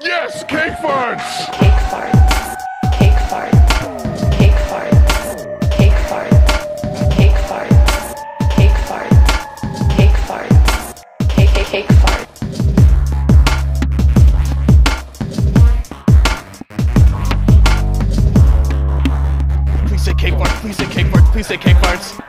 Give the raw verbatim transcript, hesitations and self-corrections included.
Yes, cake farts! Cake farts. Cake farts. Cake farts. Cake farts. Cake farts. Cake farts. Cake farts. Cake cake cake farts. Please say cake farts. Please say cake farts. Please say cake farts.